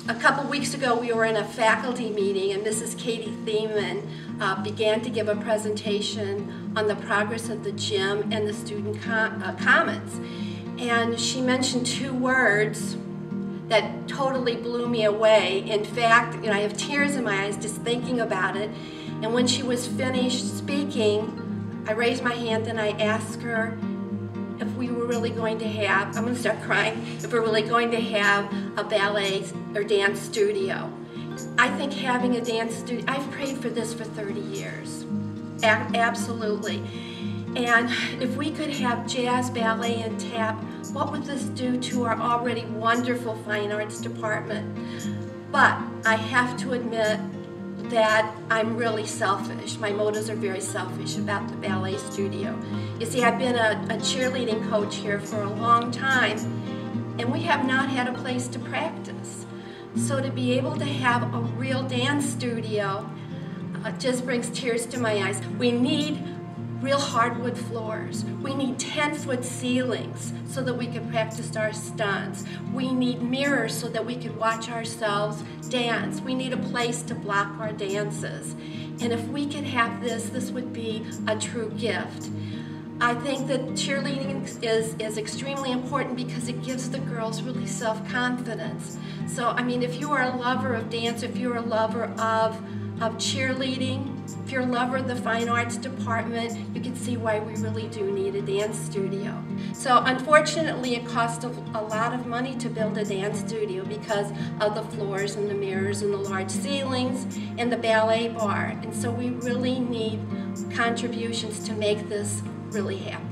A couple weeks ago we were in a faculty meeting and Mrs. Katie Thiemann began to give a presentation on the progress of the gym and the student comments. And she mentioned two words that totally blew me away. In fact, I have tears in my eyes just thinking about it. And when she was finished speaking, I raised my hand and I asked her if we were really going to have, I'm going to start crying, if we're really going to have a ballet or dance studio. I think having a dance studio, I've prayed for this for 30 years, absolutely. And if we could have jazz, ballet, and tap, what would this do to our already wonderful fine arts department? But I have to admit that I'm really selfish. My motives are very selfish about the ballet studio. You see, I've been a cheerleading coach here for a long time, and we have not had a place to practice. So to be able to have a real dance studio just brings tears to my eyes. We need real hardwood floors. We need 10-foot ceilings so that we can practice our stunts. We need mirrors so that we can watch ourselves dance. We need a place to block our dances. And if we could have this, this would be a true gift. I think that cheerleading is extremely important because it gives the girls really self-confidence. So, I mean, if you are a lover of dance, if you're a lover of cheerleading, if you're a lover of the fine arts department, you can see why we really do need a dance studio. So unfortunately it costs a lot of money to build a dance studio because of the floors and the mirrors and the large ceilings and the ballet bar. And so we really need contributions to make this really happen.